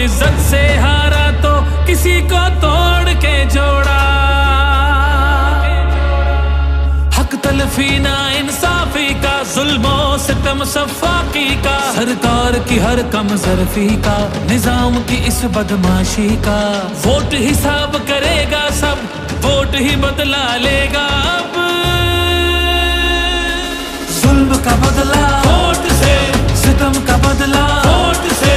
इज्जत से हारा तो किसी को तोड़ के जोड़ा। हक तलफी ना इंसाफी का, जुल्मो सितम सफाकी का, सरकार की हर कम ज़रफ़ी का, निजाम की इस बदमाशी का। वोट हिसाब करेगा सब, वोट ही बदला लेगा अब। जुल्म का बदला वोट से, सितम का बदला वोट से।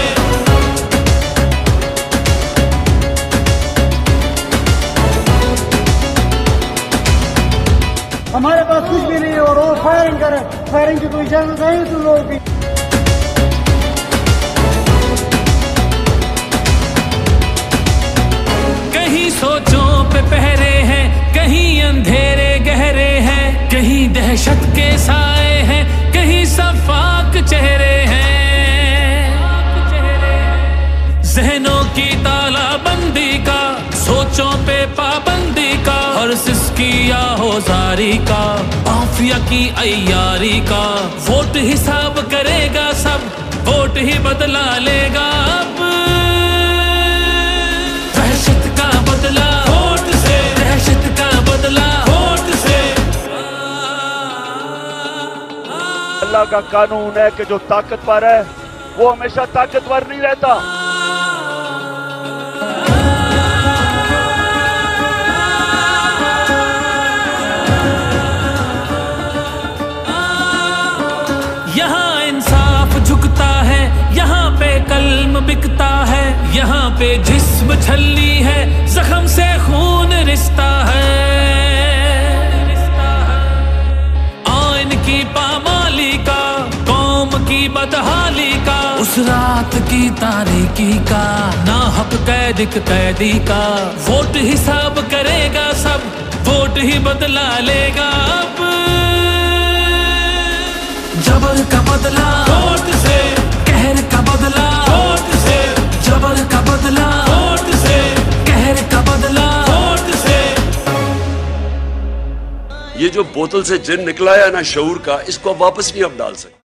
हमारे पास कुछ भी नहीं है और वो फायरिंग करे, फायरिंग की कोई इजाजत नहीं तुम लोगों की। कहीं सोचों पे पहरे हैं, कहीं अंधेरे गहरे हैं, कहीं दहशत के साए हैं, कहीं सफाक चेहरे हैं। जहनों की तालाबंदी का, सोचों पे पाबंदी का, हर सिसकी आहोजारी का, माफिया की अय्यारी का। वोट हिसाब करेगा सब, वोट ही बदला लेगा अब। दहशत का बदला वोट से, दहशत का बदला वोट से। अल्लाह का कानून है कि जो ताकतवर है वो हमेशा ताकतवर नहीं रहता। यहाँ इंसाफ झुकता है, यहाँ पे कल्म बिकता है, यहाँ पे जिस्म छलनी है, जख्म से खून रिश्ता है। आइन की पामाली का, कौम की बदहाली का, उस रात की तारीकी का, ना हक कैदी का। वोट हिसाब करेगा सब, वोट ही बदला लेगा अब। जबर का बदला वोट से, कहर का बदला वोट से, जबर का बदला वोट से, कहर का बदला वोट से। ये जो बोतल से जिन निकला है ना शऊर का, इसको आप वापस नहीं आप डाल सकते।